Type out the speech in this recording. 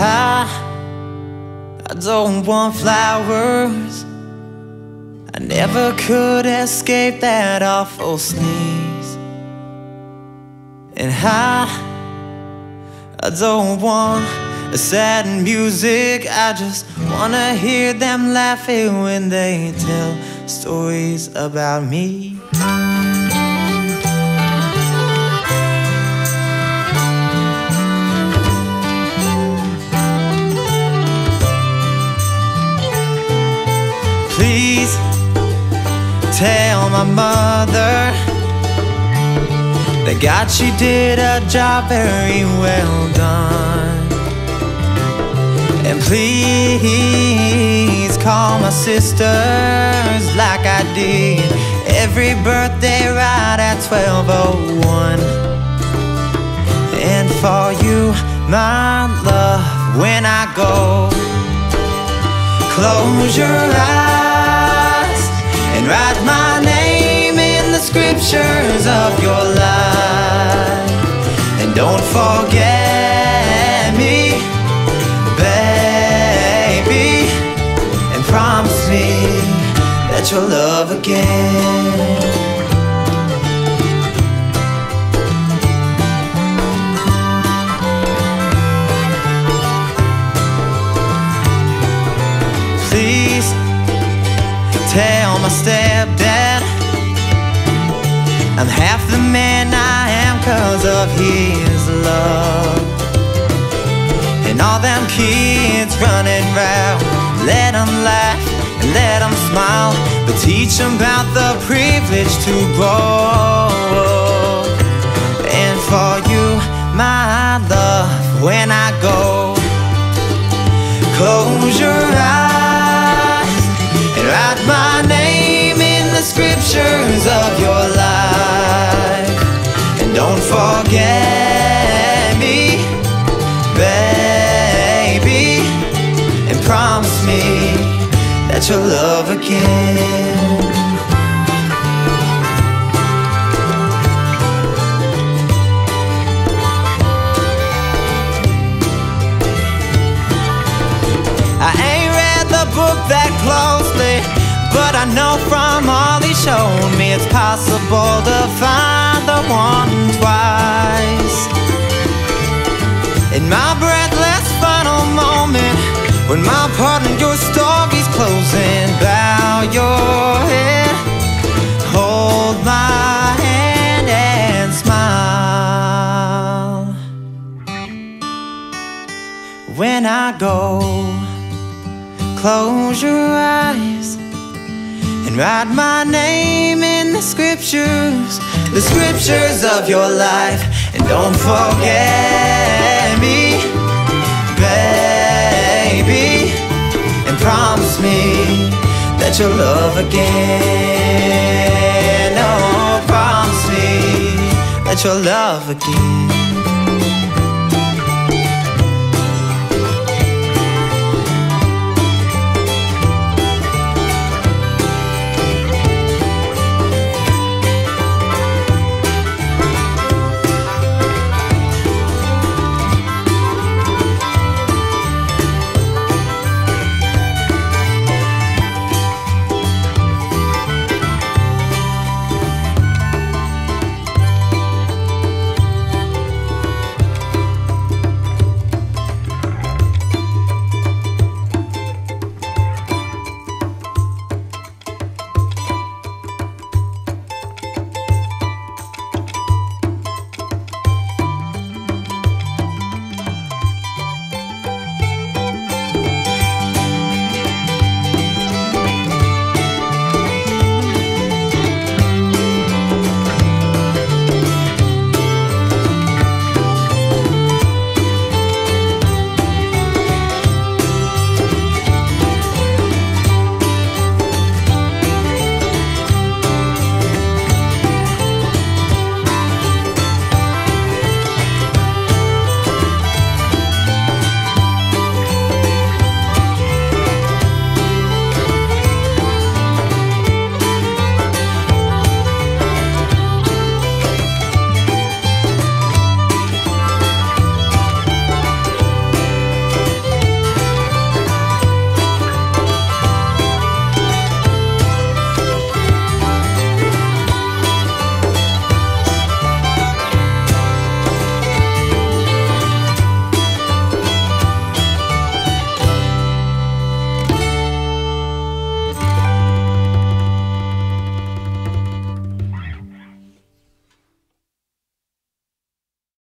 I don't want flowers. I never could escape that awful sneeze. And I don't want a sad music. I just wanna hear them laughing when they tell stories about me. Please tell my mother that God, she did a job very well done. And please call my sisters like I did every birthday right at 12:01. And for you, my love, when I go, close your eyes and write my name in the scriptures of your life. And don't forget me, baby, and promise me that you'll love again. Please tell my stepdad I'm half the man I am 'cause of his love. And all them kids running round, let them laugh and let them smile, but teach them about the privilege to grow. And for you, my love, when I go, close your eyes and write my name in the scriptures of your life. And don't forget me, baby, and promise me that you'll love again. I ain't read the book that closely, but I know from all he showed me it's possible to find the one twice. In my breathless final moment, when my part in your story's closing, bow your head, hold my hand and smile. When I go, close your eyes and write my name in the scriptures of your life. And don't forget me, baby, and promise me that you'll love again. Oh, promise me that you'll love again.